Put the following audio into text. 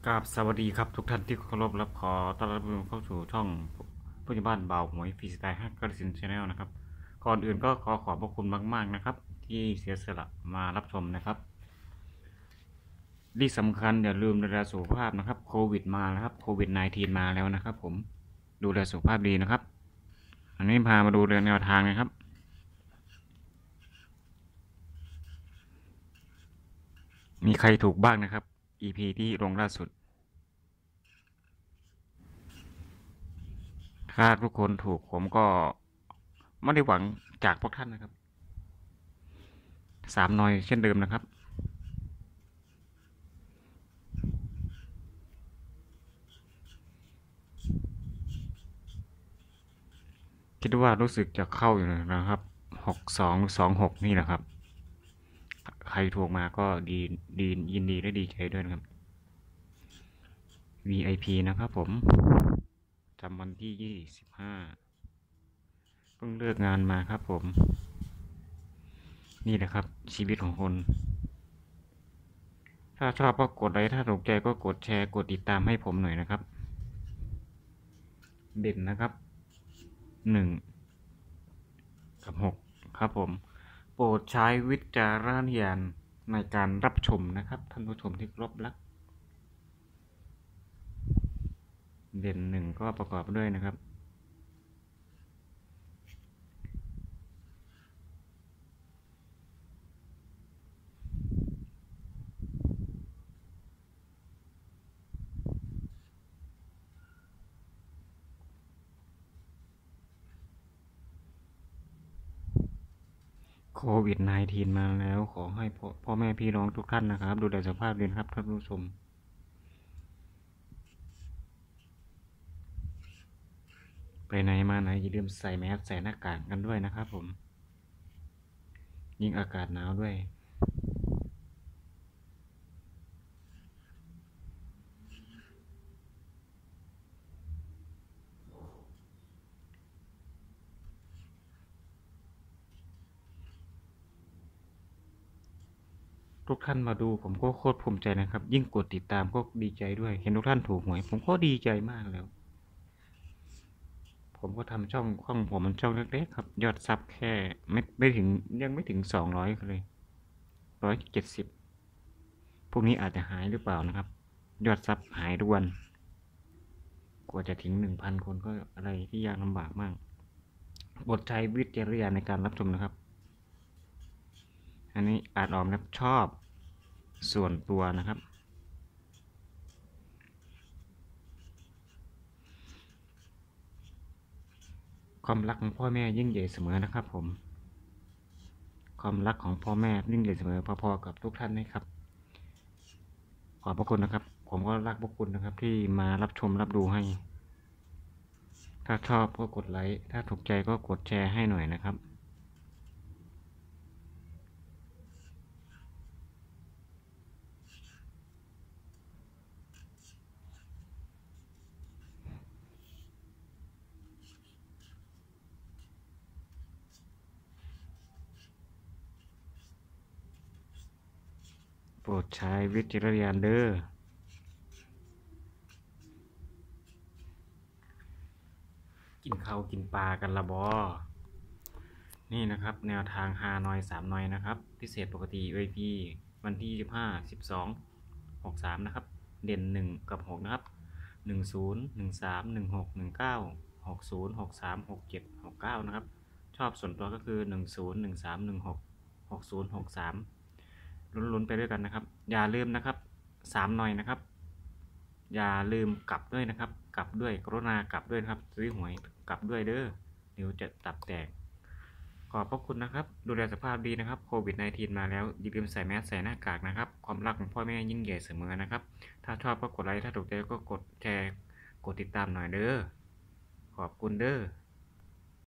กับสวัสดีครับทุกท่านที่เคารพและขอต้อนรับเข้าสู่ช่องผู้ใหญ่บ้านเบาหมวยฟรีสไตล์ฮักกระสินชาแนลนะครับก่อนอื่นก็ขอขอบพระคุณมากๆนะครับที่เสียสละมารับชมนะครับที่สำคัญอย่าลืมดูแลสุขภาพนะครับโควิดมาแล้วครับโควิด -19 มาแล้วนะครับผมดูแลสุขภาพดีนะครับอันนี้พามาดูเรื่องแนวทางนะครับมีใครถูกบ้างนะครับ EP ที่ลงล่าสุดถ้าทุกคนถูกผมก็ไม่ได้หวังจากพวกท่านนะครับ3 หน่อยเช่นเดิมนะครับคิดว่ารู้สึกจะเข้าอยู่นะครับ6226นี่แหละครับใครถูกมาก็ดียินดีและดีใจด้วยนะครับ VIP นะครับผมจำวันที่25เพิ่งเลิกงานมาครับผมนี่แหละครับชีวิตของคนถ้าชอบก็กดไลค์ถ้าถูกใจก็กดแชร์กดติดตามให้ผมหน่อยนะครับเด่นนะครับ1กับ6ครับผมโปรดใช้วิจารณญาณในการรับชมนะครับท่านผู้ชมที่เคารพรักเด่น1ก็ประกอบด้วยนะครับโควิด -19 มาแล้วขอให้พ่อแม่พี่น้องทุกท่านนะครับดูแลสุขภาพดีครับท่านผู้ชมไปไหนมาไหนอย่าลืมใส่แมสใส่หน้ากากกันด้วยนะครับผมยิ่งอากาศหนาวด้วยทุกท่านมาดูผมก็โคตรภูมิใจนะครับยิ่งกดติดตามก็ดีใจด้วยเห็นทุกท่านถูกหวยผมก็ดีใจมากแล้วผมก็ทำช่องผมมันช่องเล็กๆครับยอดซับแค่ไม่ถึงยังไม่ถึง200เลย170พวกนี้อาจจะหายหรือเปล่านะครับยอดซับหายทุกวันกว่าจะถึง 1,000 คนก็อะไรที่ยากลำบากมากโปรดใช้วิจารณญาณในการรับชมนะครับอันนี้อาจออกนะครับชอบส่วนตัวนะครับความรักของพ่อแม่ยิ่งใหญ่เสมอนะครับผมความรักของพ่อแม่ยิ่งใหญ่เสมอพอๆกับทุกท่านนะครับขอบพระคุณนะครับผมก็รักพวกคุณนะครับที่มารับชมรับดูให้ถ้าชอบก็กดไลค์ถ้าถูกใจก็กดแชร์ให้หน่อยนะครับโปรดใช้วิจารณญาณเด้อกินข้าวกินปลากันละบอนี่นะครับแนวทาง5 หน่อย3 หน่อยนะครับพิเศษปกติ VIP วันที่15 12 63นะครับเด่น1กับ6นะครับ10 13 16 19 60 63 67 69นะครับชอบส่วนตัวก็คือ10 13 16 60 63ลุ้นๆไปด้วยกันนะครับอย่าลืมนะครับ3 หน่อยนะครับอย่าลืมกลับด้วยนะครับกลับด้วยกรุณากลับด้วยนะครับซื้อหวยกลับด้วยเด้อเดี๋ยวจะตับแตกขอบพระคุณนะครับดูแลสุขภาพดีนะครับโควิด -19 มาแล้วอย่าลืมใส่แมสใส่หน้ากากนะครับความรักของพ่อแม่ยิ่งใหญ่เสมอนะครับถ้าชอบก็กดไลค์ถ้าถูกใจก็กดแชร์กดติดตามหน่อยเด้อขอบคุณเด้อ